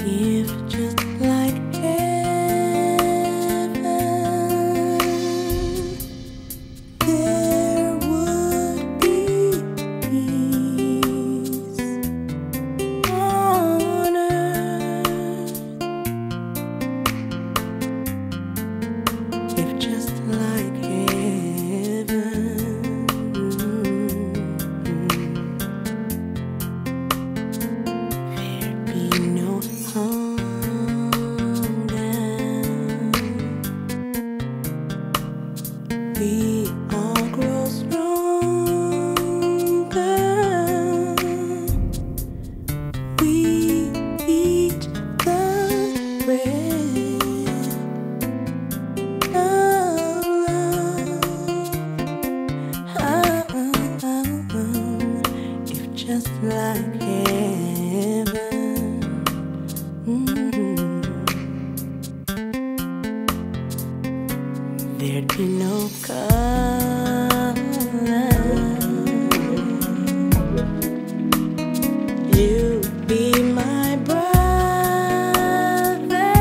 If just like heaven, there would be peace on earth. If just like heaven, there'd be no hunger. We all grow stronger. We eat the bread of love. If just like heaven, there'd be no color. You'd be my brother.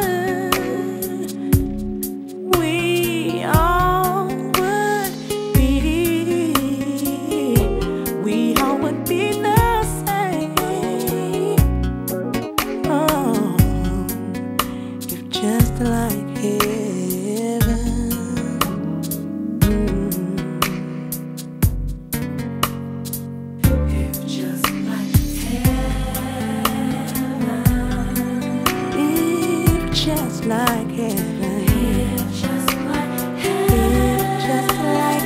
We all would be. We all would be the same. Oh, if just like heaven. If just like heaven. If just like heaven. If just like heaven. If just like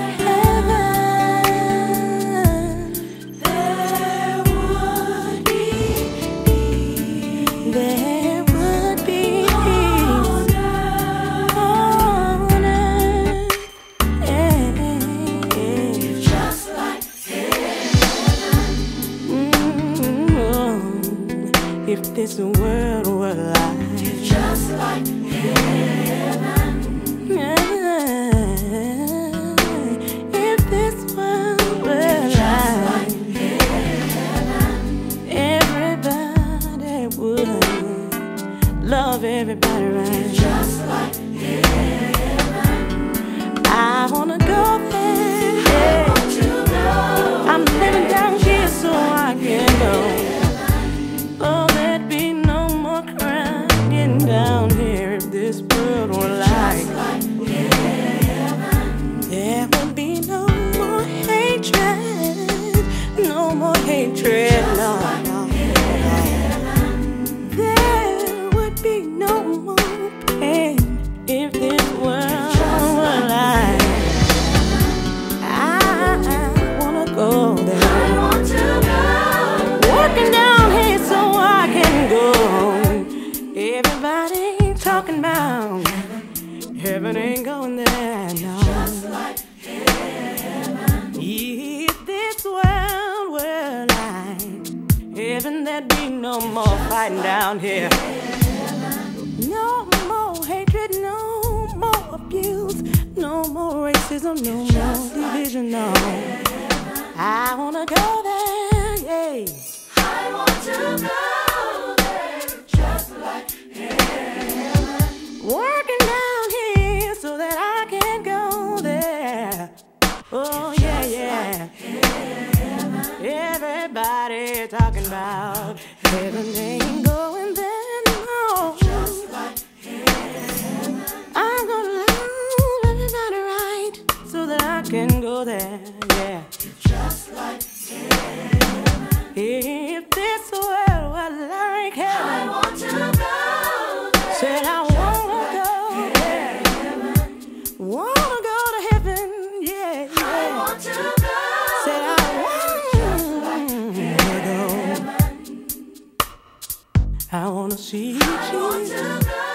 heaven. There would be peace. There would be peace on earth. If just like heaven. If this world were like just like heaven. If this world were like heaven. Everybody would love everybody right. Just like heaven. I wanna go there. I'm living down here so I can go. Oh, there'd be no more crying down here if this world were like heaven. There would be no more hatred, no more hatred, no, no. There would be no more pain if this world were like. I wanna go there. I want to go. Walking down here so I can go. Everybody talking about heaven ain't going there, no. Just like heaven. If this world were like heaven, there'd be no more fighting down here. No more hatred, no more abuse, no more racism, no more division, no. I wanna go there, yeah. I want to go there, just like heaven. Working down here so that I can go there. Oh yeah, yeah. Everybody talking about heaven ain't going there, no. Just like heaven. I'm gonna love everybody right so that I can go there, yeah. Just like heaven. If this world were like heaven, I want to go there. Said I wanna go there. Wanna go to heaven, yeah, yeah. I want to go. Said I wanna go. I wanna see Jesus.